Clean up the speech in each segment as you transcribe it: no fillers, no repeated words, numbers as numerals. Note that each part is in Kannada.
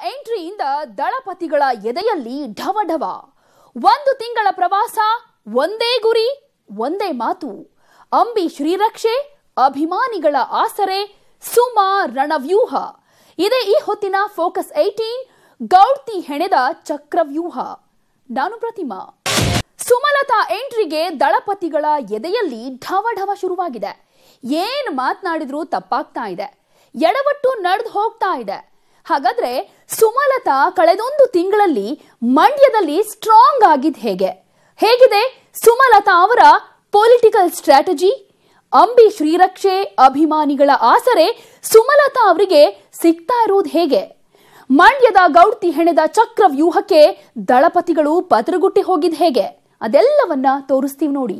ಎಂಟ್ರಿಯಿಂದ ದಳಪತಿಗಳ ಎದೆಯಲ್ಲಿ ಢವಢವ. 1 ತಿಂಗಳ ಪ್ರವಾಸ, ಒಂದೇ ಗುರಿ, ಒಂದೇ ಮಾತು. ಅಂಬಿ ಶ್ರೀರಕ್ಷೆ, ಅಭಿಮಾನಿಗಳ ಆಸರೆ, ಸುಮಾ ರಣವ್ಯೂಹ. ಇದೇ ಈ ಹೊತ್ತಿನ ಫೋಕಸ್ 18 ಗೌಡ್ತಿ ಹೆಣೆದ ಚಕ್ರವ್ಯೂಹ. ನಾನು ಪ್ರತಿಮಾ. ಸುಮಲತಾ ಎಂಟ್ರಿಗೆ ದಳಪತಿಗಳ ಎದೆಯಲ್ಲಿ ಢವಢವ ಶುರುವಾಗಿದೆ. ಏನ್ ಮಾತನಾಡಿದ್ರೂ ತಪ್ಪಾಗ್ತಾ ಇದೆ, ಎಡವಟ್ಟು ನಡೆದು ಹೋಗ್ತಾ ಇದೆ. ಹಾಗಾದ್ರೆ ಸುಮಲತಾ ಕಳೆದೊಂದು ತಿಂಗಳಲ್ಲಿ ಮಂಡ್ಯದಲ್ಲಿ ಸ್ಟ್ರಾಂಗ್ ಆಗಿದ್ ಹೇಗಿದೆ ಸುಮಲತಾ ಅವರ ಪೊಲಿಟಿಕಲ್ ಸ್ಟ್ರಾಟಜಿ? ಅಂಬಿ ಶ್ರೀರಕ್ಷೆ, ಅಭಿಮಾನಿಗಳ ಆಸರೆ ಸುಮಲತಾ ಅವರಿಗೆ ಸಿಗ್ತಾ ಇರುವುದು ಹೇಗೆ? ಮಂಡ್ಯದ ಗೌಡ್ತಿ ಹೆಣೆದ ಚಕ್ರವ್ಯೂಹಕ್ಕೆ ದಳಪತಿಗಳು ಪತ್ರಗುಟ್ಟಿ ಹೋಗಿದ್ ಹೇಗೆ? ಅದೆಲ್ಲವನ್ನ ತೋರಿಸ್ತೀವಿ ನೋಡಿ.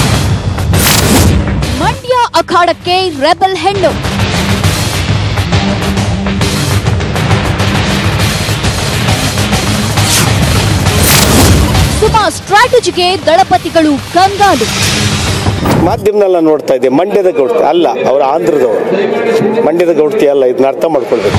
ಮಂಡ್ಯ ಅಖಾಡಕ್ಕೆ ರೆಬೆಲ್ ಹೆಣ್ಣು. ಸುಮಾ ಸ್ಟ್ರಾಟಜಿಗೆ ದಳಪತಿಗಳು ಕಂಗಾಲು. ಮಾಧ್ಯಮನೆಲ್ಲ ನೋಡ್ತಾ ಇದೆ. ಮಂಡ್ಯದ ಗೌಡ್ತಿ ಅಲ್ಲ, ಅವರ ಆಂಧ್ರದವರು. ಮಂಡ್ಯದ ಗೌಡ್ತಿ ಅಲ್ಲ, ಇದನ್ನ ಅರ್ಥ ಮಾಡ್ಕೊಳ್ಬೇಕು.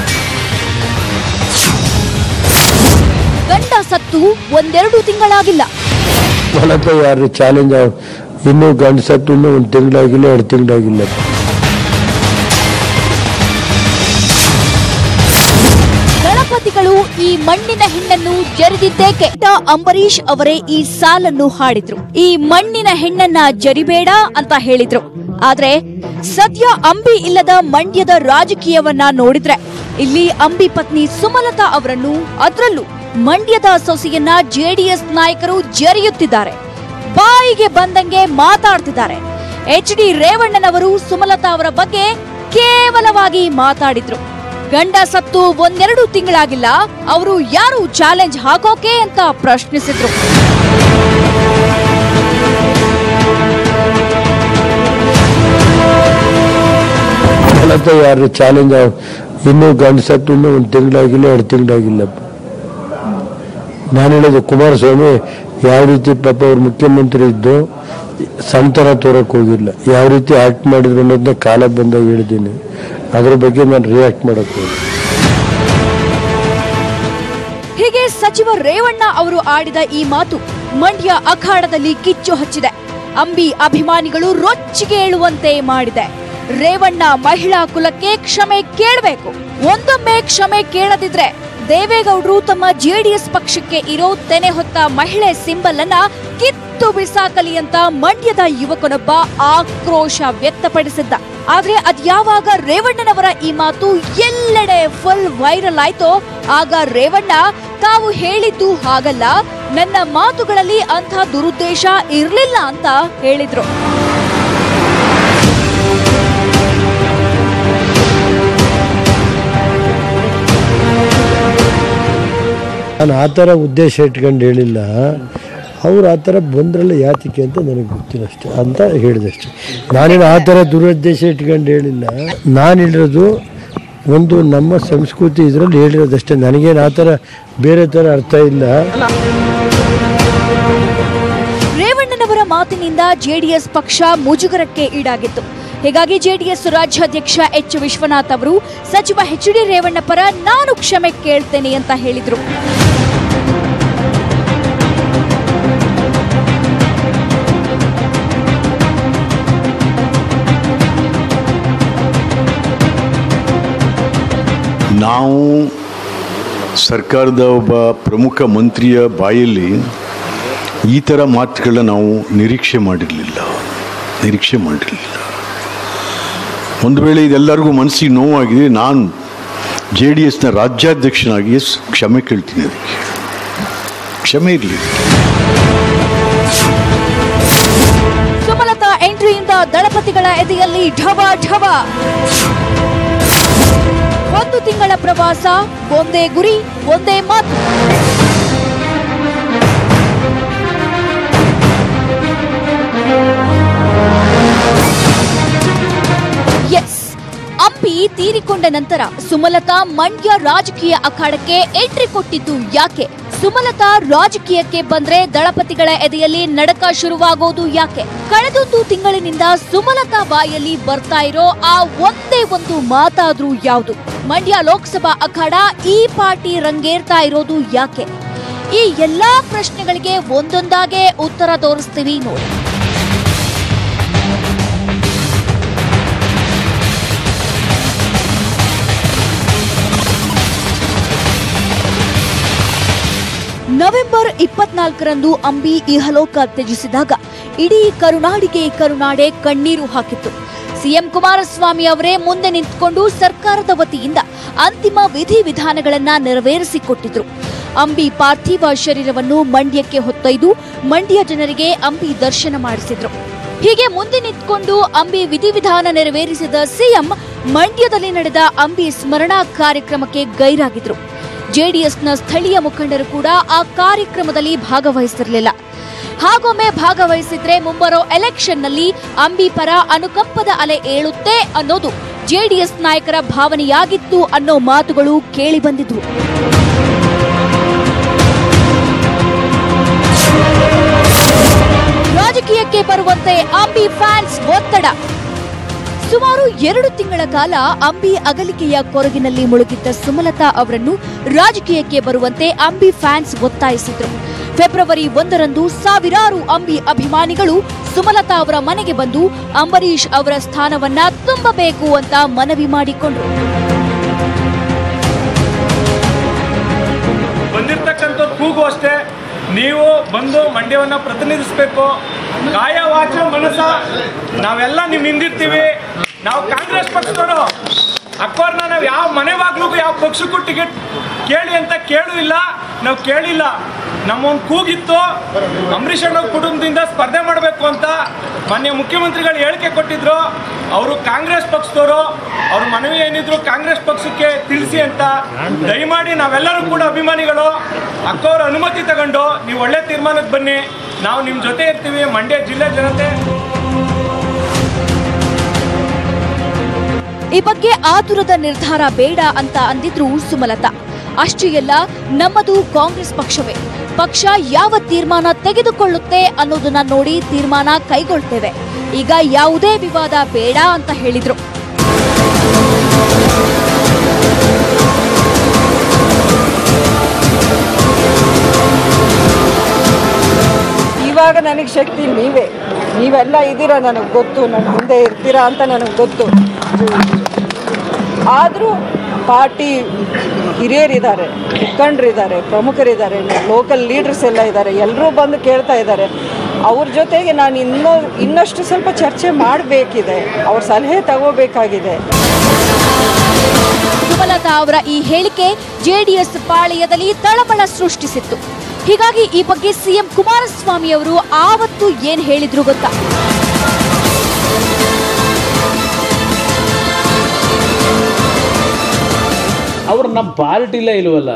ಗಂಡ ಸತ್ತು 1-2 ತಿಂಗಳಾಗಿಲ್ಲ. ಯಾರು ಚಾಲೆಂಜ್ ಇನ್ನೂ ಗಂಡ ಸತ್ತು 1 ತಿಂಗಳಾಗಿಲ್ಲ, 2 ತಿಂಗಳಾಗಿಲ್ಲ. ದಳಪತಿಗಳು ಈ ಮಣ್ಣಿನ ಹೆಣ್ಣನ್ನು ಜರಿದಿದ್ದೇಕೆ? ಅಂಬರೀಶ್ ಅವರೇ ಈ ಸಾಲನ್ನು ಹಾಡಿದ್ರು. ಈ ಮಣ್ಣಿನ ಹೆಣ್ಣನ್ನ ಜರಿಬೇಡ ಅಂತ ಹೇಳಿದ್ರು. ಆದ್ರೆ ಸದ್ಯ ಅಂಬಿ ಇಲ್ಲದ ಮಂಡ್ಯದ ರಾಜಕೀಯವನ್ನ ನೋಡಿದ್ರೆ ಇಲ್ಲಿ ಅಂಬಿ ಪತ್ನಿ ಸುಮಲತಾ ಅವರನ್ನು, ಅದರಲ್ಲೂ ಮಂಡ್ಯದ ಸೊಸೆಯನ್ನ ಜೆಡಿಎಸ್ ನಾಯಕರು ಜರಿಯುತ್ತಿದ್ದಾರೆ. ಬಾಯಿಗೆ ಬಂದಂಗೆ ಮಾತಾಡ್ತಿದ್ದಾರೆ. HD ರೇವಣ್ಣನವರು ಸುಮಲತಾ ಅವರ ಬಗ್ಗೆ ಕೇವಲವಾಗಿ ಮಾತಾಡಿದ್ರು. ಗಂಡ ಸತ್ತು 1-2 ತಿಂಗಳಾಗಿಲ್ಲ, ಅವರು ಯಾರು ಚಾಲೆಂಜ್ ಹಾಕೋಕೆ ಅಂತ ಪ್ರಶ್ನಿಸಿದ್ರು. ಯಾರು ಚಾಲೆಂಜ್ ಇನ್ನೂ ಗಂಡ ಸತ್ತು 1 ತಿಂಗಳಾಗಿಲ್ಲ, 2 ತಿಂಗಳಾಗಿಲ್ಲ. ನಾನು ಹೇಳೋದು ಕುಮಾರಸ್ವಾಮಿ ಯಾವ ರೀತಿ ಪಾಪ ಅವ್ರು ಮುಖ್ಯಮಂತ್ರಿ ಇದ್ದು ಸಂತರ ತೋರಕ್ ಹೋಗಿಲ್ಲ, ಯಾವ ರೀತಿ ಆಕ್ಟ್ ಮಾಡಿದ್ರು ಅನ್ನೋದನ್ನ ಕಾಲ ಬಂದಾಗ ಹೇಳಿದ್ದೀನಿ. ಅದ್ರ ಬಗ್ಗೆ ನಾನು ರಿಯಾಕ್ಟ್ ಮಾಡಕ್ ಹೋಗಿ. ಹೀಗೆ ಸಚಿವ ರೇವಣ್ಣ ಅವರು ಆಡಿದ ಈ ಮಾತು ಮಂಡ್ಯ ಅಖಾಡದಲ್ಲಿ ಕಿಚ್ಚು ಹಚ್ಚಿದೆ. ಅಂಬಿ ಅಭಿಮಾನಿಗಳು ರೊಚ್ಚಿಗೆ ಏಳುವಂತೆ ಮಾಡಿದೆ. ರೇವಣ್ಣ ಮಹಿಳಾ ಕುಲಕ್ಕೆ ಕ್ಷಮೆ ಕೇಳಬೇಕು. ಒಂದೊಮ್ಮೆ ಕ್ಷಮೆ ಕೇಳದಿದ್ರೆ ದೇವೇಗೌಡರು ತಮ್ಮ ಜೆಡಿಎಸ್ ಪಕ್ಷಕ್ಕೆ ಇರೋ ತೆನೆ ಹೊತ್ತ ಮಹಿಳೆ ಸಿಂಬಲ್ ಅನ್ನ ಕಿತ್ತು ಬಿಸಾಕಲಿ ಅಂತ ಮಂಡ್ಯದ ಯುವಕನೊಬ್ಬ ಆಕ್ರೋಶ ವ್ಯಕ್ತಪಡಿಸಿದ್ದ. ಆದ್ರೆ ಅದ್ಯಾವಾಗ ರೇವಣ್ಣನವರ ಈ ಮಾತು ಎಲ್ಲೆಡೆ ಫುಲ್ ವೈರಲ್ ಆಯ್ತೋ ಆಗ ರೇವಣ್ಣ ತಾವು ಹೇಳಿದ್ದು ಹಾಗಲ್ಲ, ನನ್ನ ಮಾತುಗಳಲ್ಲಿ ಅಂಥ ದುರುದ್ದೇಶ ಇರ್ಲಿಲ್ಲ ಅಂತ ಹೇಳಿದ್ರು. ನಾನು ಆ ಥರ ಉದ್ದೇಶ ಇಟ್ಕೊಂಡು ಹೇಳಿಲ್ಲ. ಅವ್ರು ಆ ಥರ ಬಂದ್ರಲ್ಲ ಯಾತಿಕೆ ಅಂತ ನನಗೆ ಗೊತ್ತಿಲ್ಲ ಅಷ್ಟೇ ಅಂತ ಹೇಳಿದಷ್ಟೇ. ನಾನೇನು ಆ ಥರ ದುರುದ್ದೇಶ ಇಟ್ಕೊಂಡು ಹೇಳಿಲ್ಲ. ನಾನು ಹೇಳಿರೋದು ಒಂದು ನಮ್ಮ ಸಂಸ್ಕೃತಿ ಇದರಲ್ಲಿ ಹೇಳಿರೋದಷ್ಟೇ. ನನಗೇನು ಆ ಥರ ಬೇರೆ ಥರ ಅರ್ಥ ಇಲ್ಲ. ರೇವಣ್ಣನವರ ಮಾತಿನಿಂದ ಜೆಡಿಎಸ್ ಪಕ್ಷ ಮುಜುಗರಕ್ಕೆ ಈಡಾಗಿತ್ತು. ಹೀಗಾಗಿ ಜೆಡಿಎಸ್ ರಾಜ್ಯಾಧ್ಯಕ್ಷ H. ವಿಶ್ವನಾಥ್ ಅವರು ಸಚಿವ HD ರೇವಣ್ಣ ಪರ ನಾನು ಕ್ಷಮೆ ಕೇಳ್ತೇನೆ ಅಂತ ಹೇಳಿದ್ರು. ನಾವು ಸರ್ಕಾರದ ಒಬ್ಬ ಪ್ರಮುಖ ಮಂತ್ರಿಯ ಬಾಯಲ್ಲಿ ಈ ಥರ ಮಾತುಗಳನ್ನ ನಾವು ನಿರೀಕ್ಷೆ ಮಾಡಿರಲಿಲ್ಲ. ಒಂದು ವೇಳೆ ಇದೆಲ್ಲರಿಗೂ ಮನಸ್ಸಿಗೆ ನೋವಾಗಿದೆ, ನಾನು JDSನ ರಾಜ್ಯಾಧ್ಯಕ್ಷನಾಗಿ ಕ್ಷಮೆ ಕೇಳ್ತೀನಿ. ಅದಕ್ಕೆ ಕ್ಷಮೆ ಇರಲಿ. ಸುಮಲತಾ ಎಂಟ್ರಿಯಿಂದ ದಳಪತಿಗಳ ಎದೆಯಲ್ಲಿ ಢವ ಢವ. 1 ತಿಂಗಳ ಪ್ರವಾಸ, ಒಂದೇ ಗುರಿ, ಒಂದೇ ಮಾತು. ಎಸ್, ಅಂಬಿ ತಾಯಿ ತೀರಿಕೊಂಡ ನಂತರ ಸುಮಲತಾ ಮಂಡ್ಯ ರಾಜಕೀಯ ಅಖಾಡಕ್ಕೆ ಎಂಟ್ರಿ ಕೊಟ್ಟಿದ್ದು ಯಾಕೆ? ಸುಮಲತಾ ರಾಜಕೀಯಕ್ಕೆ ಬಂದ್ರೆ ದಳಪತಿಗಳ ಎದೆಯಲ್ಲಿ ನಡಕ ಶುರುವಾಗೋದು ಯಾಕೆ? ಕಳೆದೊಂದು ತಿಂಗಳಿನಿಂದ ಸುಮಲತಾ ಬಾಯಲ್ಲಿ ಬರ್ತಾ ಇರೋ ಆ ಒಂದೇ ಒಂದು ಮಾತಾದ್ರೂ ಯಾವುದು? ಮಂಡ್ಯ ಲೋಕಸಭಾ ಅಖಾಡ ಈ ಪಾರ್ಟಿ ರಂಗೇರ್ತಾ ಇರೋದು ಯಾಕೆ? ಈ ಎಲ್ಲಾ ಪ್ರಶ್ನೆಗಳಿಗೆ ಒಂದೊಂದಾಗೆ ಉತ್ತರ ತೋರಿಸ್ತೀವಿ ನೋಡಿ. ನವೆಂಬರ್ 24ರಂದು ಅಂಬಿ ಇಹಲೋಕ ತ್ಯಜಿಸಿದಾಗ ಇಡೀ ಕರುನಾಡೆ ಕಣ್ಣೀರು ಹಾಕಿತ್ತು. ಸಿಎಂ ಕುಮಾರಸ್ವಾಮಿ ಅವರೇ ಮುಂದೆ ನಿಂತುಕೊಂಡು ಸರ್ಕಾರದ ವತಿಯಿಂದ ಅಂತಿಮ ವಿಧಿವಿಧಾನಗಳನ್ನ ನೆರವೇರಿಸಿಕೊಟ್ಟಿದ್ರು. ಅಂಬಿ ಪಾರ್ಥಿವ ಶರೀರವನ್ನು ಮಂಡ್ಯಕ್ಕೆ ಹೊತ್ತೊಯ್ದು ಮಂಡ್ಯ ಜನರಿಗೆ ಅಂಬಿ ದರ್ಶನ ಮಾಡಿಸಿದ್ರು. ಹೀಗೆ ಮುಂದೆ ನಿಂತುಕೊಂಡು ಅಂಬಿ ವಿಧಿವಿಧಾನ ನೆರವೇರಿಸಿದ ಸಿಎಂ ಮಂಡ್ಯದಲ್ಲಿ ನಡೆದ ಅಂಬಿ ಸ್ಮರಣಾ ಕಾರ್ಯಕ್ರಮಕ್ಕೆ ಗೈರಾಗಿದ್ರು. ಜೆಡಿಎಸ್ನ ಸ್ಥಳೀಯ ಮುಖಂಡರು ಕೂಡ ಆ ಕಾರ್ಯಕ್ರಮದಲ್ಲಿ ಭಾಗವಹಿಸಿರಲಿಲ್ಲ. ಹಾಗೊಮ್ಮೆ ಭಾಗವಹಿಸಿದ್ರೆ ಮುಂಬರೋ ಎಲೆಕ್ಷನ್ನಲ್ಲಿ ಅಂಬಿ ಪರ ಅನುಕಂಪದ ಅಲೆ ಏಳುತ್ತೆ ಅನ್ನೋದು ಜೆಡಿಎಸ್ ನಾಯಕರ ಭಾವನೆಯಾಗಿತ್ತು ಅನ್ನೋ ಮಾತುಗಳು ಕೇಳಿ ಬಂದಿದ್ವು. ರಾಜಕೀಯಕ್ಕೆ ಬರುವಂತೆ ಅಂಬಿ ಫ್ಯಾನ್ಸ್ ಒತ್ತಡ. ಸುಮಾರು 2 ತಿಂಗಳ ಕಾಲ ಅಂಬಿ ಅಗಲಿಕೆಯ ಕೊರಗಿನಲ್ಲಿ ಮುಳುಗಿದ್ದ ಸುಮಲತಾ ಅವರನ್ನು ರಾಜಕೀಯಕ್ಕೆ ಬರುವಂತೆ ಅಂಬಿ ಫ್ಯಾನ್ಸ್ ಒತ್ತಾಯಿಸಿದ್ರು. ಫೆಬ್ರವರಿ 1ರಂದು ಸಾವಿರಾರು ಅಂಬಿ ಅಭಿಮಾನಿಗಳು ಸುಮಲತಾ ಅವರ ಮನೆಗೆ ಬಂದು ಅಂಬರೀಶ್ ಅವರ ಸ್ಥಾನವನ್ನ ತುಂಬಬೇಕು ಅಂತ ಮನವಿ ಮಾಡಿಕೊಂಡ್ರು. ಬಂದಿರತಕ್ಕಂಥ ಕೂಗು ಅಷ್ಟೇ, ನೀವು ಬಂದು ಮಂಡ್ಯವನ್ನ ಪ್ರತಿನಿಧಿಸಬೇಕು. ಕಾಯ ವಾಚ ಮನಸ ನಾವೆಲ್ಲ ನಿಮ್ ಹಿಂದಿರ್ತೀವಿ. ನಾವು ಕಾಂಗ್ರೆಸ್ ಪಕ್ಷದವರು ಅಕ್ಬರ್ನ ನಾವು ಯಾವ ಮನೆ ಬಾಗ್ಲಿಗೂ ಯಾವ ಪಕ್ಷಕ್ಕೂ ಟಿಕೆಟ್ ಕೇಳಿ ಅಂತ ಕೇಳೂ ಇಲ್ಲ, ನಾವು ಕೇಳಿಲ್ಲ. ನಮ್ಮೊಂದು ಕೂಗಿತ್ತು, ಅಂಬರೀಷ್ ಅಣ್ಣ ಕುಟುಂಬದಿಂದ ಸ್ಪರ್ಧೆ ಮಾಡಬೇಕು ಅಂತ ಮಾನ್ಯ ಮುಖ್ಯಮಂತ್ರಿಗಳು ಹೇಳಿಕೆ ಕೊಟ್ಟಿದ್ರು. ಅವರು ಕಾಂಗ್ರೆಸ್ ಪಕ್ಷದವರು, ಅವ್ರ ಮನವಿ ಏನಿದ್ರು ಕಾಂಗ್ರೆಸ್ ಪಕ್ಷಕ್ಕೆ ತಿಳಿಸಿ ಅಂತ. ದಯಮಾಡಿ ನಾವೆಲ್ಲರೂ ಕೂಡ ಅಭಿಮಾನಿಗಳು ಅಕ್ಕವ್ರ ಅನುಮತಿ ತಗೊಂಡು ನೀವು ಒಳ್ಳೆ ತೀರ್ಮಾನಕ್ಕೆ ಬನ್ನಿ, ನಾವು ನಿಮ್ಮ ಜೊತೆ ಇರ್ತೀವಿ. ಮಂಡ್ಯ ಜಿಲ್ಲೆ ಜನತೆ ಈ ಬಗ್ಗೆ ಆತುರದ ನಿರ್ಧಾರ ಬೇಡ ಅಂತ ಅಂದಿದ್ರು ಸುಮಲತಾ. ಅಷ್ಟೇ ಅಲ್ಲ, ನಮ್ಮದು ಕಾಂಗ್ರೆಸ್ ಪಕ್ಷವೇ, ಪಕ್ಷ ಯಾವ ತೀರ್ಮಾನ ತೆಗೆದುಕೊಳ್ಳುತ್ತೆ ಅನ್ನೋದನ್ನ ನೋಡಿ ತೀರ್ಮಾನ ಕೈಗೊಳ್ತೇವೆ. ಈಗ ಯಾವುದೇ ವಿವಾದ ಬೇಡ ಅಂತ ಹೇಳಿದ್ರು. ಇವಾಗ ನನಗೆ ಶಕ್ತಿ ನೀವೆಲ್ಲ ಇದ್ದೀರಾ, ನನಗೆ ಗೊತ್ತು, ನನ್ನ ಮುಂದೆ ಇರ್ತೀರಾ ಅಂತ ನನಗೆ ಗೊತ್ತು. ಆದರೂ ಪಾರ್ಟಿ ಹಿರಿಯರಿದ್ದಾರೆ, ಮುಖಂಡರಿದ್ದಾರೆ, ಪ್ರಮುಖರಿದ್ದಾರೆ, ಲೋಕಲ್ ಲೀಡರ್ಸ್ ಎಲ್ಲ ಇದ್ದಾರೆ, ಎಲ್ಲರೂ ಬಂದು ಕೇಳ್ತಾ ಇದ್ದಾರೆ. ಅವ್ರ ಜೊತೆಗೆ ನಾನು ಇನ್ನಷ್ಟು ಸ್ವಲ್ಪ ಚರ್ಚೆ ಮಾಡಬೇಕಿದೆ, ಅವ್ರ ಸಲಹೆ ತಗೋಬೇಕಾಗಿದೆ. ಸುಮಲತಾ ಅವರ ಈ ಹೇಳಿಕೆ ಜೆಡಿಎಸ್ ಪಾಳೆಯದಲ್ಲಿ ತಳಮಳ ಸೃಷ್ಟಿಸಿತ್ತು. ಹೀಗಾಗಿ ಈ ಬಗ್ಗೆ ಸಿಎಂ ಕುಮಾರಸ್ವಾಮಿ ಅವರು ಆವತ್ತು ಏನ್ ಹೇಳಿದ್ರು ಗೊತ್ತಾ? ಅವ್ರು ನಮ್ಮ ಪಾರ್ಟಿಲೇ ಇಲ್ವಲ್ಲ,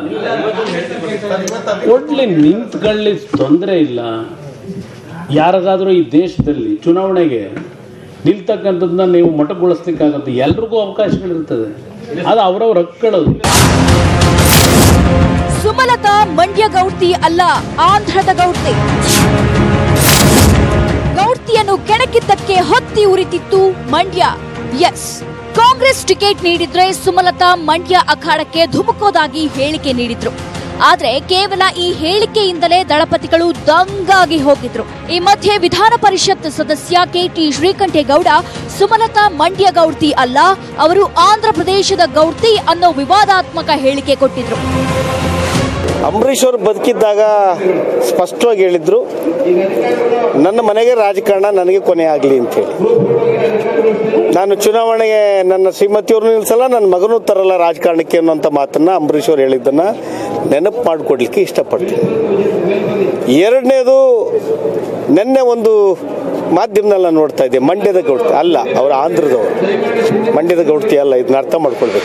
ಒಟ್ಲಿ ನಿಂತ್ಕೊಳ್ಳಿ ತೊಂದರೆ ಇಲ್ಲ. ಯಾರಿಗಾದ್ರೂ ಈ ದೇಶದಲ್ಲಿ ಚುನಾವಣೆಗೆ ನಿಲ್ತಕ್ಕಂಥದ್ದನ್ನ ನೀವು ಮೊಟಕುಗೊಳಿಸ್ಲಿಕ್ಕಾಗತ್ತೆ, ಎಲ್ರಿಗೂ ಅವಕಾಶಗಳಿರ್ತದೆ, ಅದು ಅವರವ್ರ ಹಕ್ಕಳದು. ಸುಮಲತಾ ಮಂಡ್ಯ ಗೌಡ್ತಿ ಅಲ್ಲ, ಆಂಧ್ರದ ಗೌಡ್ತಿ. ಗೌಡ್ತಿಯನ್ನು ಕೆಣಕಿದ್ದಕ್ಕೆ ಹೊತ್ತಿ ಉರಿತಿತ್ತು ಮಂಡ್ಯ. ಎಸ್, ಕಾಂಗ್ರೆಸ್ ಟಿಕೆಟ್ ನೀಡಿದ್ರೆ ಸುಮಲತಾ ಮಂಡ್ಯ ಅಖಾಡಕ್ಕೆ ಧುಮುಕೋದಾಗಿ ಹೇಳಿಕೆ ನೀಡಿದ್ರು. ಆದ್ರೆ ಕೇವಲ ಈ ಹೇಳಿಕೆಯಿಂದಲೇ ದಳಪತಿಗಳು ದಂಗಾಗಿ ಹೋಗಿದ್ರು. ಈ ಮಧ್ಯೆ ವಿಧಾನ ಪರಿಷತ್ ಸದಸ್ಯ ಕೆಟಿ ಶ್ರೀಕಂಠೇಗೌಡ ಸುಮಲತಾ ಮಂಡ್ಯ ಗೌಡ್ತಿ ಅಲ್ಲ, ಅವರು ಆಂಧ್ರ ಪ್ರದೇಶದ ಗೌಡ್ತಿ ಅನ್ನೋ ವಿವಾದಾತ್ಮಕ ಹೇಳಿಕೆ ಕೊಟ್ಟಿದ್ರು. ಅಂಬರೀಷ್ ಅವರು ಬದುಕಿದ್ದಾಗ ಸ್ಪಷ್ಟವಾಗಿ ಹೇಳಿದ್ರು, ನನ್ನ ಮನೆಗೆ ರಾಜಕಾರಣ ನನಗೆ ಕೊನೆ ಆಗಲಿ ಅಂತೇಳಿ. ನಾನು ಚುನಾವಣೆಗೆ ನನ್ನ ಶ್ರೀಮತಿಯವ್ರನ್ನೂ ನಿಲ್ಸಲ್ಲ, ನನ್ನ ಮಗನೂ ತರಲ್ಲ ರಾಜಕಾರಣಕ್ಕೆ ಅನ್ನೋಂಥ ಮಾತನ್ನ ಅಂಬರೀಷ್ ಅವರು ಹೇಳಿದ್ದನ್ನ ನೆನಪು ಮಾಡಿಕೊಡ್ಲಿಕ್ಕೆ ಇಷ್ಟಪಡ್ತೀನಿ. ಎರಡನೇದು, ನಿನ್ನೆ ಒಂದು ಮಾಧ್ಯಮದಲ್ಲ ನೋಡ್ತಾ ಇದ್ದೆ, ಮಂಡ್ಯದ ಗೌಡ್ತಿ ಅಲ್ಲ, ಅವರು ಆಂಧ್ರದವರು, ಮಂಡ್ಯದ ಗೌಡ್ತಿ ಅಲ್ಲ, ಇದನ್ನ ಅರ್ಥ ಮಾಡ್ಕೊಳ್ಬೇಕು.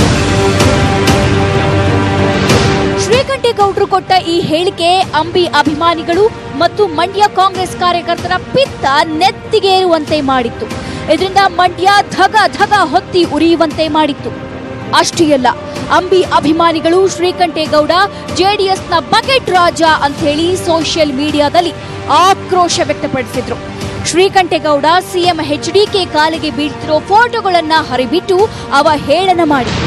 ಶ್ರೀಕಂಠೇಗೌಡರು ಕೊಟ್ಟ ಈ ಹೇಳಿಕೆ ಅಂಬಿ ಅಭಿಮಾನಿಗಳು ಮತ್ತು ಮಂಡ್ಯ ಕಾಂಗ್ರೆಸ್ ಕಾರ್ಯಕರ್ತರ ಪಿತ್ತ ನೆತ್ತಿಗೇರುವಂತೆ ಮಾಡಿತ್ತು. ಇದರಿಂದ ಮಂಡ್ಯ ಧಗ ಧಗ ಹೊತ್ತಿ ಉರಿಯುವಂತೆ ಮಾಡಿತ್ತು. ಅಷ್ಟೇ ಅಲ್ಲ, ಅಂಬಿ ಅಭಿಮಾನಿಗಳು ಶ್ರೀಕಂಠೇಗೌಡ ಜೆಡಿಎಸ್ನ ಬಕೆಟ್ ರಾಜ ಅಂತ ಹೇಳಿ ಸೋಷಿಯಲ್ ಮೀಡಿಯಾದಲ್ಲಿ ಆಕ್ರೋಶ ವ್ಯಕ್ತಪಡಿಸಿದ್ರು. ಶ್ರೀಕಂಠೇಗೌಡ ಸಿಎಂ ಎಚ್ಡಿಕೆ ಕಾಲಿಗೆ ಬೀಳ್ತಿರೋ ಫೋಟೋಗಳನ್ನ ಹರಿಬಿಟ್ಟು ಅವಹೇಳನ ಮಾಡಿದ್ರು.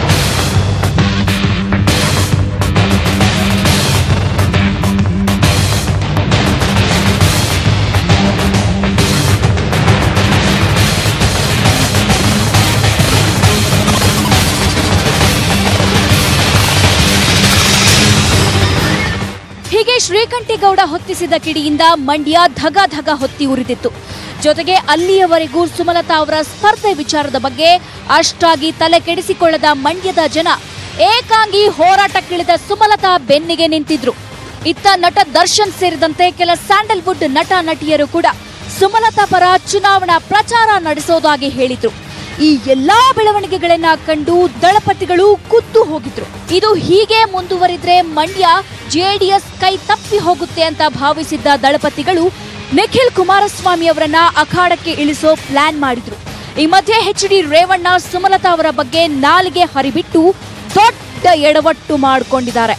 ಹೀಗೆ ಶ್ರೀಕಂಠೇಗೌಡ ಹೊತ್ತಿಸಿದ ಕಿಡಿಯಿಂದ ಮಂಡ್ಯ ಧಗ ಧಗ ಹೊತ್ತಿ ಉರಿದಿತ್ತು. ಜೊತೆಗೆ ಅಲ್ಲಿಯವರೆಗೂ ಸುಮಲತಾ ಅವರ ಸ್ಪರ್ಧೆ ವಿಚಾರದ ಬಗ್ಗೆ ಅಷ್ಟಾಗಿ ತಲೆ ಕೆಡಿಸಿಕೊಳ್ಳದ ಮಂಡ್ಯದ ಜನ ಏಕಾಂಗಿ ಹೋರಾಟಕ್ಕಿಳಿದ ಸುಮಲತಾ ಬೆನ್ನಿಗೆ ನಿಂತಿದ್ರು. ಇತ್ತ ನಟ ದರ್ಶನ್ ಸೇರಿದಂತೆ ಕೆಲ ಸ್ಯಾಂಡಲ್ವುಡ್ ನಟ ನಟಿಯರು ಕೂಡ ಸುಮಲತಾ ಪರ ಚುನಾವಣಾ ಪ್ರಚಾರ ನಡೆಸೋದಾಗಿ ಹೇಳಿದ್ರು. ಈ ಎಲ್ಲಾ ಬೆಳವಣಿಗೆಗಳನ್ನ ಕಂಡು ದಳಪತಿಗಳು ಕುದ್ದು ಹೋಗಿದ್ರು. ಇದು ಹೀಗೆ ಮುಂದುವರಿದ್ರೆ ಮಂಡ್ಯ ಜೆಡಿಎಸ್ ಕೈ ತಪ್ಪಿ ಹೋಗುತ್ತೆ ಅಂತ ಭಾವಿಸಿದ್ದ ದಳಪತಿಗಳು ನಿಖಿಲ್ ಕುಮಾರಸ್ವಾಮಿ ಅವರನ್ನ ಅಖಾಡಕ್ಕೆ ಇಳಿಸೋ ಪ್ಲಾನ್ ಮಾಡಿದ್ರು. ಈ ಮಧ್ಯೆ ಎಚ್.ಡಿ. ರೇವಣ್ಣ ಸುಮಲತಾ ಅವರ ಬಗ್ಗೆ ನಾಲಿಗೆ ಹರಿಬಿಟ್ಟು ದೊಡ್ಡ ಎಡವಟ್ಟು ಮಾಡಿಕೊಂಡಿದ್ದಾರೆ.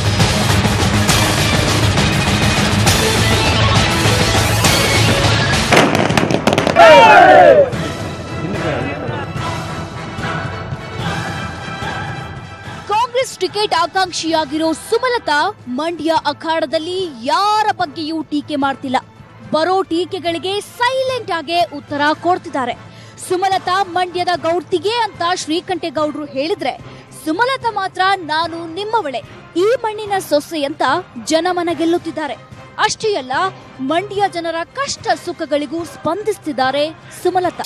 ಕಾಂಗ್ರೆಸ್ ಟಿಕೆಟ್ ಆಕಾಂಕ್ಷಿಯಾಗಿರೋ ಸುಮಲತಾ ಮಂಡ್ಯ ಅಖಾಡದಲ್ಲಿ ಯಾರ ಬಗ್ಗೆಯೂ ಟೀಕೆ ಮಾಡ್ತಿಲ್ಲ. ಬರೋ ಟೀಕೆಗಳಿಗೆ ಸೈಲೆಂಟ್ ಆಗಿ ಉತ್ತರ ಕೊಡ್ತಿದ್ದಾರೆ. ಸುಮಲತಾ ಮಂಡ್ಯದ ಗೌಡ್ತಿಗೆ ಅಂತ ಶ್ರೀಕಂಠೇಗೌಡರು ಹೇಳಿದ್ರೆ, ಸುಮಲತಾ ಮಾತ್ರ ನಾನು ನಿಮ್ಮವಳೆ, ಈ ಮಣ್ಣಿನ ಸೊಸೆ ಅಂತ ಜನಮನ ಗೆಲ್ಲುತ್ತಿದ್ದಾರೆ. ಅಷ್ಟೇ ಅಲ್ಲ, ಮಂಡ್ಯ ಜನರ ಕಷ್ಟ ಸುಖಗಳಿಗೂ ಸ್ಪಂದಿಸುತ್ತಿದ್ದಾರೆ ಸುಮಲತಾ.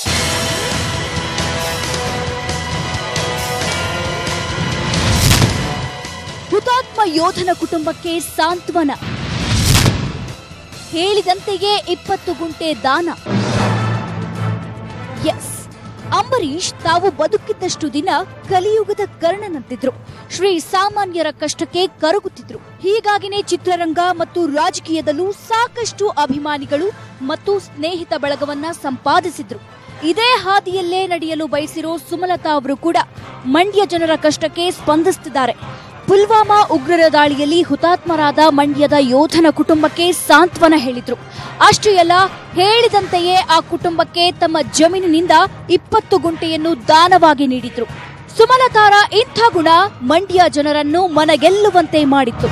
ಹುತಾತ್ಮ ಯೋಧನ ಕುಟುಂಬಕ್ಕೆ ಸಾಂತ್ವನ, ಹೇಳಿದಂತೆಯೇ 20 ಗುಂಟೆ ದಾನ. ಎಸ್, ಅಂಬರೀಶ್ ತಾವು ಬದುಕಿದ್ದಷ್ಟು ದಿನ ಕಲಿಯುಗದ ಕರ್ಣನಂತಿದ್ರು. ಶ್ರೀ ಸಾಮಾನ್ಯರ ಕಷ್ಟಕ್ಕೆ ಕರಗುತ್ತಿದ್ರು. ಹೀಗಾಗಿನೇ ಚಿತ್ರರಂಗ ಮತ್ತು ರಾಜಕೀಯದಲ್ಲೂ ಸಾಕಷ್ಟು ಅಭಿಮಾನಿಗಳು ಮತ್ತು ಸ್ನೇಹಿತ ಬಳಗವನ್ನ ಸಂಪಾದಿಸಿದ್ರು. ಇದೇ ಹಾದಿಯಲ್ಲೇ ನಡೆಯಲು ಬಯಸಿರೋ ಸುಮಲತಾ ಅವರು ಕೂಡ ಮಂಡ್ಯ ಜನರ ಕಷ್ಟಕ್ಕೆ ಸ್ಪಂದಿಸುತ್ತಿದ್ದಾರೆ. ಪುಲ್ವಾಮಾ ಉಗ್ರರ ದಾಳಿಯಲ್ಲಿ ಹುತಾತ್ಮರಾದ ಮಂಡ್ಯದ ಯೋಧನ ಕುಟುಂಬಕ್ಕೆ ಸಾಂತ್ವನ ಹೇಳಿದ್ರು. ಅಷ್ಟೇ ಅಲ್ಲ, ಹೇಳಿದಂತೆಯೇ ಆ ಕುಟುಂಬಕ್ಕೆ ತಮ್ಮ ಜಮೀನಿನಿಂದ 20 ಗುಂಟೆಯನ್ನು ದಾನವಾಗಿ ನೀಡಿದ್ರು. ಸುಮಲತಾರ ಇಂಥ ಗುಣ ಮಂಡ್ಯ ಜನರನ್ನು ಮನಗೆಲ್ಲುವಂತೆ ಮಾಡಿತ್ತು.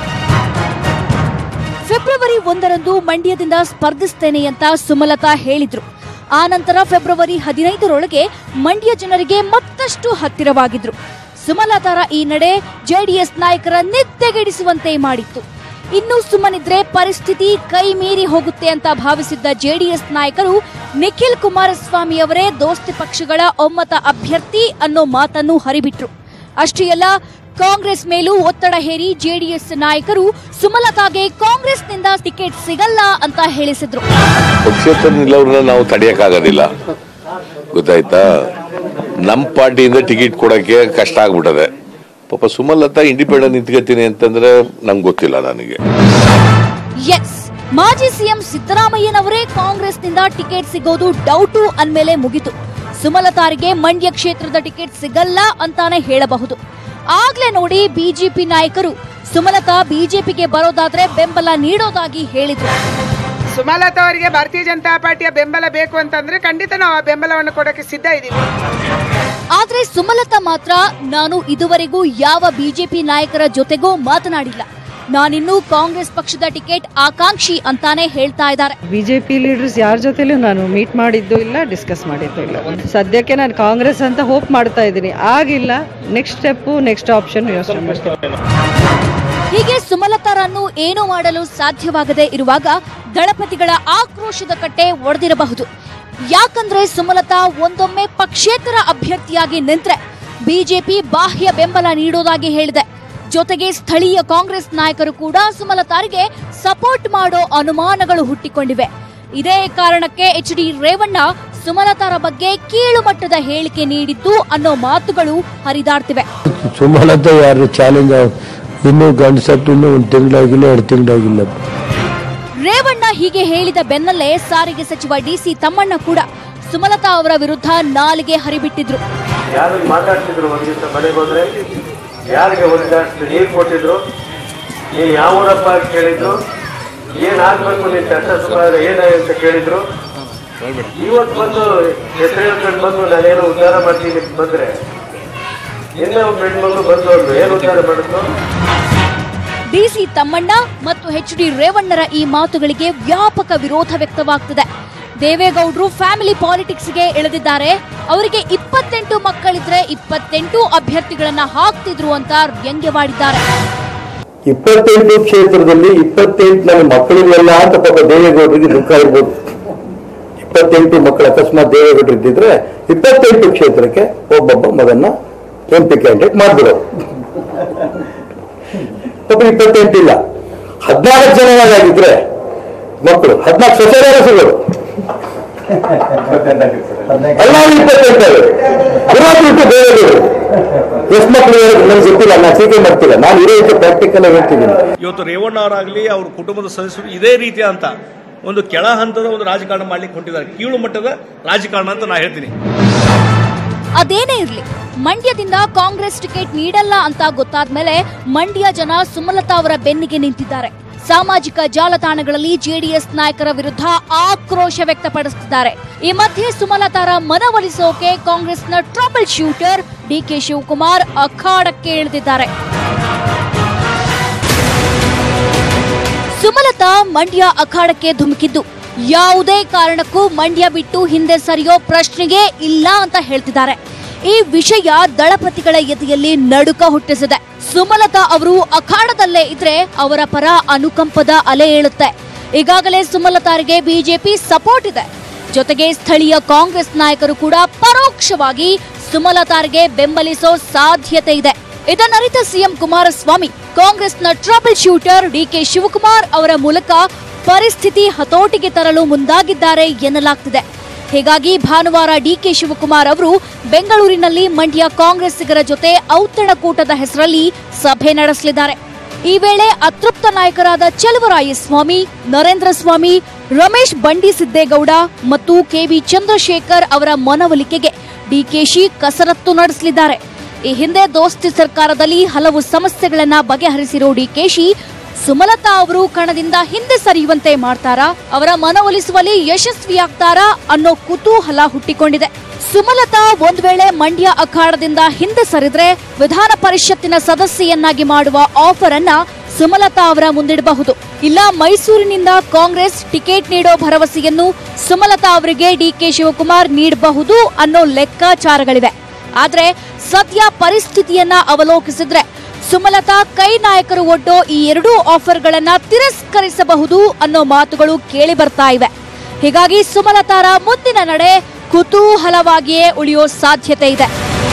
ಫೆಬ್ರವರಿ 1ರಂದು ಮಂಡ್ಯದಿಂದ ಸ್ಪರ್ಧಿಸುತ್ತೇನೆ ಅಂತ ಸುಮಲತಾ ಹೇಳಿದ್ರು. ಆನಂತರ ಫೆಬ್ರವರಿ 15ರೊಳಗೆ ಮಂಡ್ಯ ಜನರಿಗೆ ಮತ್ತಷ್ಟು ಹತ್ತಿರವಾಗಿದ್ರು. ಸುಮಲತಾರ ಈ ನಡೆ ಜೆಡಿಎಸ್ ನಾಯಕರ ನಿದ್ದೆಗೆಡಿಸುವಂತೆ ಮಾಡಿತ್ತು. ಇನ್ನು ಸುಮ್ಮನಿದ್ರೆ ಪರಿಸ್ಥಿತಿ ಕೈ ಮೀರಿ ಹೋಗುತ್ತೆ ಅಂತ ಭಾವಿಸಿದ್ದ ಜೆಡಿಎಸ್ ನಾಯಕರು ನಿಖಿಲ್ ಕುಮಾರಸ್ವಾಮಿ ಅವರೇ ದೋಸ್ತಿ ಪಕ್ಷಗಳ ಒಮ್ಮತ ಅಭ್ಯರ್ಥಿ ಅನ್ನೋ ಮಾತನ್ನು ಹರಿಬಿಟ್ರು. ಅಷ್ಟೇ ಅಲ್ಲ, ಕಾಂಗ್ರೆಸ್ ಮೇಲೂ ಒತ್ತಡ ಹೇರಿ ಜೆಡಿಎಸ್ ನಾಯಕರು ಸುಮಲತಾಗೆ ಕಾಂಗ್ರೆಸ್ನಿಂದ ಟಿಕೆಟ್ ಸಿಗಲ್ಲ ಅಂತ ಹೇಳಿಸಿದ್ರು. ಪಕ್ಷೇತರ ನಿಲ್ಲವ್ರನ್ನ ನಾವು ತಡೆಯಕ್ಕಾಗೋದಿಲ್ಲ, ಗೊತ್ತಾಯ್ತಾ? ನಮ್ಮ ಪಾರ್ಟಿಯಿಂದ ಟಿಕೆಟ್ ಕೊಡಕ್ಕೆ ಕಷ್ಟ ಆಗ್ಬಿಟ್ಟದೆ. ಪಾಪ ಸುಮಲತಾ ಇಂಡಿಪೆಂಡೆಂಟ್ ನಿಂತ್ಕೊತೀನಿ ಅಂತಂದ್ರೆ ನಂಗೆ ಗೊತ್ತಿಲ್ಲ ನನಗೆ. ಎಸ್, ಮಾಜಿ ಸಿಎಂ ಸಿದ್ದರಾಮಯ್ಯನವರೇ ಕಾಂಗ್ರೆಸ್ನಿಂದ ಟಿಕೆಟ್ ಸಿಗೋದು ಡೌಟು ಅಂದ್ಮೇಲೆ ಮುಗಿತು. ಸುಮಲತಾರಿಗೆ ಮಂಡ್ಯ ಕ್ಷೇತ್ರದ ಟಿಕೆಟ್ ಸಿಗಲ್ಲ ಅಂತಾನೆ ಹೇಳಬಹುದು. ಆಗ್ಲೇ ನೋಡಿ ಬಿಜೆಪಿ ನಾಯಕರು ಸುಮಲತಾ ಬಿಜೆಪಿಗೆ ಬರೋದಾದ್ರೆ ಬೆಂಬಲ ನೀಡೋದಾಗಿ ಹೇಳಿದ್ರು. ಸುಮಲತಾ ಅವರಿಗೆ ಭಾರತೀಯ ಜನತಾ ಪಾರ್ಟಿಯ ಬೆಂಬಲ ಬೇಕು ಅಂತಂದ್ರೆ ಖಂಡಿತ ನಾವು ಆ ಬೆಂಬಲವನ್ನು ಕೊಡಕ್ಕೆ ಸಿದ್ಧ ಇದ್ದೀವಿ. ಆದ್ರೆ ಸುಮಲತಾ ಮಾತ್ರ, ನಾನು ಇದುವರೆಗೂ ಯಾವ ಬಿಜೆಪಿ ನಾಯಕರ ಜೊತೆಗೂ ಮಾತನಾಡಿಲ್ಲ, ನಾನಿನ್ನೂ ಕಾಂಗ್ರೆಸ್ ಪಕ್ಷದ ಟಿಕೆಟ್ ಆಕಾಂಕ್ಷಿ ಅಂತಾನೆ ಹೇಳ್ತಾ ಇದ್ದಾರೆ. ಬಿಜೆಪಿ ಲೀಡರ್ಸ್ ಯಾರ ಜೊತೆಲೂ ನಾನು ಮೀಟ್ ಮಾಡಿದ್ದು ಇಲ್ಲ, ಡಿಸ್ಕಸ್ ಮಾಡಿದ್ದು ಇಲ್ಲ. ಸದ್ಯಕ್ಕೆ ನಾನು ಕಾಂಗ್ರೆಸ್ ಅಂತ ಹೋಪ್ ಮಾಡ್ತಾ ಇದ್ದೀನಿ. ಆಗಿಲ್ಲ, ನೆಕ್ಸ್ಟ್ ಸ್ಟೆಪ್, ನೆಕ್ಸ್ಟ್ ಆಪ್ಷನ್ ಯೋಚನೆ ಮಾಡ್ತೀನಿ. ಹೀಗೆ ಸುಮಲತಾರನ್ನು ಏನೂ ಮಾಡಲು ಸಾಧ್ಯವಾಗದೇ ಇರುವಾಗ ದಳಪತಿಗಳ ಆಕ್ರೋಶದ ಕಟ್ಟೆ ಒಡೆದಿರಬಹುದು. ಯಾಕಂದ್ರೆ ಸುಮಲತಾ ಒಂದೊಮ್ಮೆ ಪಕ್ಷೇತರ ಅಭ್ಯರ್ಥಿಯಾಗಿ ನಿಂತ್ರೆ ಬಿಜೆಪಿ ಬಾಹ್ಯ ಬೆಂಬಲ ನೀಡೋದಾಗಿ ಹೇಳಿದೆ. ಜೊತೆಗೆ ಸ್ಥಳೀಯ ಕಾಂಗ್ರೆಸ್ ನಾಯಕರು ಕೂಡ ಸುಮಲತಾರಿಗೆ ಸಪೋರ್ಟ್ ಮಾಡೋ ಅನುಮಾನಗಳು ಹುಟ್ಟಿಕೊಂಡಿವೆ. ಇದೇ ಕಾರಣಕ್ಕೆ ಎಚ್.ಡಿ. ರೇವಣ್ಣ ಸುಮಲತಾರ ಬಗ್ಗೆ ಕೀಳು ಮಟ್ಟದ ಹೇಳಿಕೆ ನೀಡಿದ್ದು ಅನ್ನೋ ಮಾತುಗಳು ಹರಿದಾಡ್ತಿವೆ. ಸುಮಲತಾ ಯಾರು ಚಾಲೆಂಜ್, ಇನ್ನೂ ಗಂಡಸಟ್ಟು ಇನ್ನೂ 1 ತಿಂಗಳಾಗಿಲ್ಲ, 2 ತಿಂಗಳಾಗಿಲ್ಲ. ರೇವಣ್ಣ ಹೀಗೆ ಹೇಳಿದ ಬೆನ್ನಲ್ಲೇ ಸಾರಿಗೆ ಸಚಿವ ಡಿಸಿ ತಮ್ಮಣ್ಣ ಕೂಡ ಸುಮಲತಾ ಅವರ ವಿರುದ್ಧ ನಾಲಿಗೆ ಹರಿಬಿಟ್ಟಿದ್ರು. ಯಾರು ಮಾತಾಡ್ತಿದ್ರು ಒಂದು ದಿವಸ ಮನೆಗೆ ಹೋದ್ರೆ ಯಾರಿಗೆ ಒಂದು ನೀರು ಕೊಟ್ಟಿದ್ರು, ನೀನು ಯಾವ ಊರಪ್ಪ ಅಂತ ಕೇಳಿದ್ರು, ಏನಾಗಬೇಕು ನೀನು ಕಷ್ಟ ಸುಖ ಏನಾಗುತ್ತೆ ಅಂತ ಕೇಳಿದ್ರು. ಇವತ್ತು ಬಂದು ಹೆಸರು ಹೇಳ್ಕೊಂಡು ಬಂದು ನಾನೇನು ಉದ್ಧಾರ ಮಾಡ್ತೀನಿ ಬಂದ್ರೆ ಇನ್ನೇ ಒಂದು ಹೆಣ್ಮಗಳು ಬಂದು ಅವ್ರು ಏನು ಉದ್ಧಾರ ಮಾಡಿದ್ರು. ಡಿಸಿ ತಮ್ಮಣ್ಣ ಮತ್ತು ಎಚ್ ಡಿ ರೇವಣ್ಣರ ಈ ಮಾತುಗಳಿಗೆ ವ್ಯಾಪಕ ವಿರೋಧ ವ್ಯಕ್ತವಾಗ್ತಿದೆ. ದೇವೇಗೌಡರು ಫ್ಯಾಮಿಲಿ ಪಾಲಿಟಿಕ್ಸ್ಗೆ ಇಳಿದಿದ್ದಾರೆ. ಅವರಿಗೆ 28 ಮಕ್ಕಳಿದ್ರೆ 28 ಅಭ್ಯರ್ಥಿಗಳನ್ನ ಹಾಕ್ತಿದ್ರು ಅಂತ ವ್ಯಂಗ್ಯವಾಡಿದ್ದಾರೆ. 28 ಕ್ಷೇತ್ರದಲ್ಲಿ 28 ನನ್ನ ಮಕ್ಕಳಿಗೆಲ್ಲ ಅಂತ ಪಾಪ ದೇವೇಗೌಡರಿಗೆ ದುಃಖ ಇರ್ಬೋದು. 28 ಮಕ್ಕಳು ಅಕಸ್ಮಾತ್ ದೇವೇಗೌಡರು ಇದ್ದಿದ್ರೆ 28 ಕ್ಷೇತ್ರಕ್ಕೆ ಒಬ್ಬೊಬ್ಬ ಮಗನ್ನ MP ಕ್ಯಾಂಡಿಡೇಟ್ ಮಾಡಿದ್ರು. ಪಾಪ 28 ಇಲ್ಲ, 14 ಜನರಾಗಿದ್ರೆ ಮಕ್ಕಳು 14 ಸೊಸೆಯರ ಸಿಗೋದು ಎಲ್ಲರೂ 28 ದೇವೇಗೌಡರು ಎಷ್ಟು ಮಕ್ಕಳು ನನಗೆ ಗೊತ್ತಿಲ್ಲ, ನಾನು ಟೀಕೆ ಮಾಡ್ತಿಲ್ಲ, ನಾನು ಇರೋ ಪ್ರಾಕ್ಟಿಕಲ್ ಹೇಳ್ತಿದ್ದೀನಿ. ಇವತ್ತು ರೇವಣ್ಣ ಅವರಾಗಲಿ ಅವ್ರ ಕುಟುಂಬದ ಸದಸ್ಯರು ಇದೇ ರೀತಿಯ ಅಂತ ಒಂದು ಕೆಳ ಹಂತದ ಒಂದು ರಾಜಕಾರಣ ಮಾಡ್ಲಿಕ್ಕೆ ಹೊಂಟಿದ್ದಾರೆ, ಕೀಳು ಮಟ್ಟದ ರಾಜಕಾರಣ ಅಂತ ನಾ ಹೇಳ್ತೀನಿ. ಅದೇನೇ ಇರ್ಲಿ, ಮಂಡ್ಯದಿಂದ ಕಾಂಗ್ರೆಸ್ ಟಿಕೆಟ್ ನೀಡಲ್ಲ ಅಂತ ಗೊತ್ತಾದ್ಮೇಲೆ ಮಂಡ್ಯ ಜನ ಸುಮಲತಾ ಅವರ ಬೆನ್ನಿಗೆ ನಿಂತಿದ್ದಾರೆ. ಸಾಮಾಜಿಕ ಜಾಲತಾಣಗಳಲ್ಲಿ ಜೆಡಿಎಸ್ ನಾಯಕರ ವಿರುದ್ಧ ಆಕ್ರೋಶ ವ್ಯಕ್ತಪಡಿಸುತ್ತಿದ್ದಾರೆ. ಈ ಮಧ್ಯೆ ಸುಮಲತಾರ ಮನವೊಲಿಸೋಕೆ ಕಾಂಗ್ರೆಸ್ನ ಟ್ರಬಲ್ ಶೂಟರ್ ಡಿಕೆ ಶಿವಕುಮಾರ್ ಅಖಾಡಕ್ಕೆ ಇಳಿದಿದ್ದಾರೆ. ಸುಮಲತಾ ಮಂಡ್ಯ ಅಖಾಡಕ್ಕೆ ಧುಮುಕಿದ್ದು ಯಾವುದೇ ಕಾರಣಕ್ಕೂ ಮಂಡ್ಯ ಬಿಟ್ಟು ಹಿಂದೆ ಸರಿಯೋ ಪ್ರಶ್ನೆಗೆ ಇಲ್ಲ ಅಂತ ಹೇಳ್ತಿದ್ದಾರೆ. ಈ ವಿಷಯ ದಳಪತಿಗಳ ಎದೆಯಲ್ಲಿ ನಡುಕ ಹುಟ್ಟಿಸಿದೆ. ಸುಮಲತಾ ಅವರು ಅಖಾಡದಲ್ಲೇ ಇದ್ರೆ ಅವರ ಪರ ಅನುಕಂಪದ ಅಲೆ ಏಳುತ್ತೆ. ಈಗಾಗಲೇ ಸುಮಲತಾರಿಗೆ ಬಿಜೆಪಿ ಸಪೋರ್ಟ್ ಇದೆ. ಜೊತೆಗೆ ಸ್ಥಳೀಯ ಕಾಂಗ್ರೆಸ್ ನಾಯಕರು ಕೂಡ ಪರೋಕ್ಷವಾಗಿ ಸುಮಲತಾರಿಗೆ ಬೆಂಬಲಿಸೋ ಸಾಧ್ಯತೆ ಇದೆ. ಇದನ್ನರಿತ ಸಿಎಂ ಕುಮಾರಸ್ವಾಮಿ ಕಾಂಗ್ರೆಸ್ನ ಟ್ರಬಲ್ ಶೂಟರ್ ಡಿಕೆ ಶಿವಕುಮಾರ್ ಅವರ ಮೂಲಕ ಪರಿಸ್ಥಿತಿ ಹತೋಟಿಗೆ ತರಲು ಮುಂದಾಗಿದ್ದಾರೆ ಎನ್ನಲಾಗ್ತಿದೆ. ಹೀಗಾಗಿ ಭಾನುವಾರ ಡಿಕೆ ಶಿವಕುಮಾರ್ ಅವರು ಬೆಂಗಳೂರಿನಲ್ಲಿ ಮಂಡ್ಯ ಕಾಂಗ್ರೆಸ್ಸಿಗರ ಜೊತೆ ಔತಣಕೂಟದ ಹೆಸರಲ್ಲಿ ಸಭೆ ನಡೆಸಲಿದ್ದಾರೆ. ಈ ವೇಳೆ ಅತೃಪ್ತ ನಾಯಕರಾದ ಚೆಲುವರಾಯಸ್ವಾಮಿ, ನರೇಂದ್ರ ಸ್ವಾಮಿ, ರಮೇಶ್ ಬಂಡಿಸಿದ್ದೇಗೌಡ ಮತ್ತು ಕೆವಿ ಚಂದ್ರಶೇಖರ್ ಅವರ ಮನವೊಲಿಕೆಗೆ ಡಿಕೆಶಿ ಕಸರತ್ತು ನಡೆಸಲಿದ್ದಾರೆ. ಈ ಹಿಂದೆ ದೋಸ್ತಿ ಸರ್ಕಾರದಲ್ಲಿ ಹಲವು ಸಮಸ್ಯೆಗಳನ್ನ ಬಗೆಹರಿಸಿರೋ ಡಿಕೆಶಿ ಸುಮಲತಾ ಅವರು ಕಣದಿಂದ ಹಿಂದೆ ಸರಿಯುವಂತೆ ಮಾಡ್ತಾರಾ, ಅವರ ಮನವೊಲಿಸುವಲ್ಲಿ ಯಶಸ್ವಿಯಾಗ್ತಾರಾ ಅನ್ನೋ ಕುತೂಹಲ ಹುಟ್ಟಿಕೊಂಡಿದೆ. ಸುಮಲತಾ ಒಂದ್ ವೇಳೆ ಮಂಡ್ಯ ಅಖಾಡದಿಂದ ಹಿಂದೆ ಸರಿದ್ರೆ ವಿಧಾನ ಪರಿಷತ್ತಿನ ಸದಸ್ಯೆಯನ್ನಾಗಿ ಮಾಡುವ ಆಫರ್ ಅನ್ನ ಸುಮಲತಾ ಅವರ ಮುಂದಿಡಬಹುದು. ಇಲ್ಲ ಮೈಸೂರಿನಿಂದ ಕಾಂಗ್ರೆಸ್ ಟಿಕೆಟ್ ನೀಡೋ ಭರವಸೆಯನ್ನು ಸುಮಲತಾ ಅವರಿಗೆ ಡಿಕೆ ಶಿವಕುಮಾರ್ ನೀಡಬಹುದು ಅನ್ನೋ ಲೆಕ್ಕಾಚಾರಗಳಿವೆ. ಆದ್ರೆ ಸದ್ಯ ಪರಿಸ್ಥಿತಿಯನ್ನ ಅವಲೋಕಿಸಿದ್ರೆ ಸುಮಲತಾ ಕೈ ನಾಯಕರು ಒಡ್ಡೋ ಈ ಎರಡೂ ಆಫರ್ಗಳನ್ನ ತಿರಸ್ಕರಿಸಬಹುದು ಅನ್ನೋ ಮಾತುಗಳು ಕೇಳಿ ಬರ್ತಾ ಇವೆ. ಹೀಗಾಗಿ ಸುಮಲತಾರ ಮುಂದಿನ ನಡೆ ಕುತೂಹಲವಾಗಿಯೇ ಉಳಿಯೋ ಸಾಧ್ಯತೆ ಇದೆ.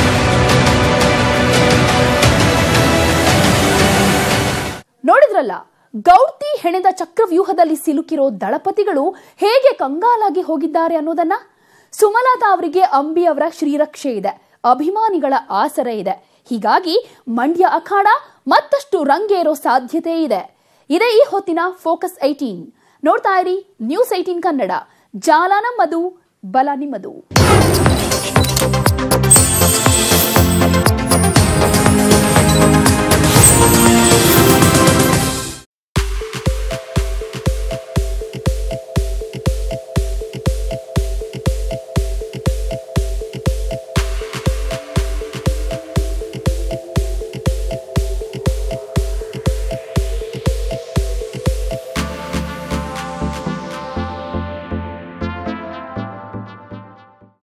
ನೋಡಿದ್ರಲ್ಲ, ಗೌಡ್ತಿ ಹೆಣೆದ ಚಕ್ರವ್ಯೂಹದಲ್ಲಿ ಸಿಲುಕಿರೋ ದಳಪತಿಗಳು ಹೇಗೆ ಕಂಗಾಲಾಗಿ ಹೋಗಿದ್ದಾರೆ ಅನ್ನೋದನ್ನ. ಸುಮಲತಾ ಅವರಿಗೆ ಅಂಬಿ ಅವರ ಶ್ರೀರಕ್ಷೆ ಇದೆ, ಅಭಿಮಾನಿಗಳ ಆಸರೆ ಇದೆ. ಹೀಗಾಗಿ ಮಂಡ್ಯ ಅಖಾಡ ಮತ್ತಷ್ಟು ರಂಗೇರೋ ಸಾಧ್ಯತೆ ಇದೆ. ಇದೇ ಈ ಹೊತ್ತಿನ ಫೋಕಸ್ 18. ನೋಡ್ತಾ ಇರಿ ನ್ಯೂಸ್ 18 ಕನ್ನಡ. ಜಾಲ ನಮ್ಮದು, ಬಲ ನಿಮ್ಮದು.